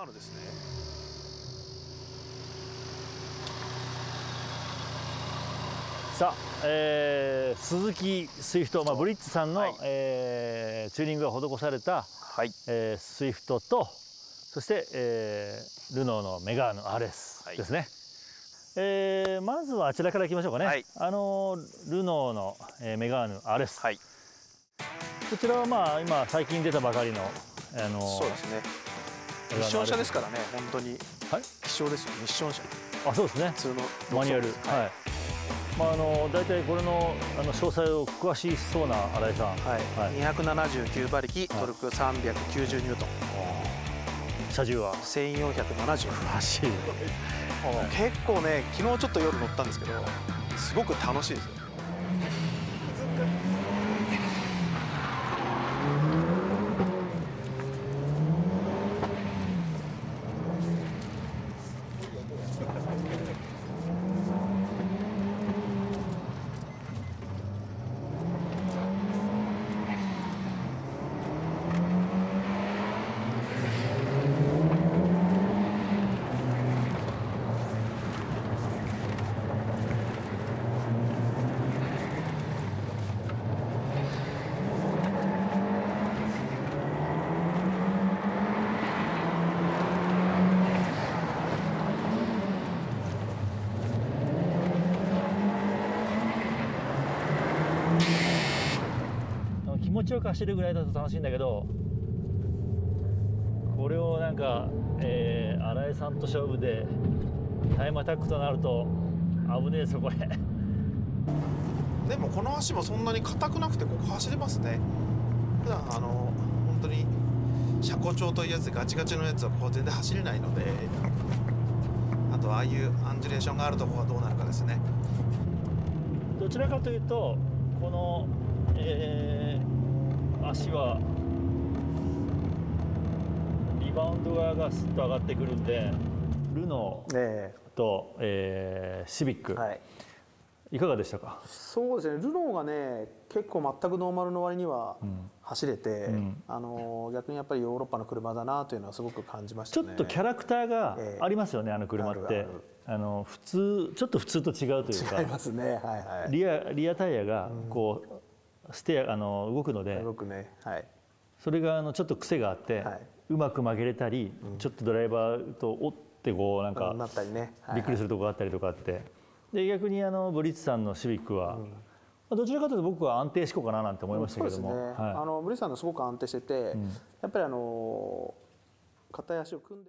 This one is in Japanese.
ガーヌですね。 さあ、鈴木スイフト、ブリッツさんの、 はい、 チューニングが施された、 はい、 スイフトと、そして、ルノーのメガーヌ RS ですね。まずはあちらからいきましょうかね。 はい、 ルノーの、メガーヌ RS、 はい、 こちらは今最近出たばかりの、 そうですね。ミッション車ですからね、本当に。はい、希少ですよ、ミッション車。 あ、そうですね。 普通のマニュアル。はい。大体これの詳細を詳しそうな新井さん。 はい。279馬力、トルク390ニュートン。 車重は 1470。 詳しい。 結構ね、昨日ちょっと夜乗ったんですけど、すごく楽しいですよ。 気持ちよく走るぐらいだと楽しいんだけど、これをなんか、新井さんと勝負でタイムアタックとなると危ねえですよこれ。 でもこの足もそんなに硬くなくてここ走れますね。普段本当に車高調というやつでガチガチのやつはここ全然走れないので、あとああいうアンジュレーションがあるところがどうなるかですね。 どちらかというとこの、足はリバウンド側がスッと上がってくるんで、ルノーと、シビック、はい、いかがでしたか？ そうですね、ルノーがね結構全くノーマルの割には走れて、逆にやっぱりヨーロッパの車だなというのはすごく感じましたね。 ちょっとキャラクターがありますよね、あの車って。普通ちょっと普通と違うというか、 違いますね、はいはい、 リアタイヤがこう、動くので、 はい、 それがちょっと癖があって、はい、うまく曲げれたり、ちょっとドライバーと折ってこうなんかなったりね、 びっくりするところがあったりとかあって、で逆にブリッツさんのシビックは、どちらかというと僕は安定志向かななんて思いましたけども、 ブリッツさんのすごく安定してて、やっぱり片足を組んで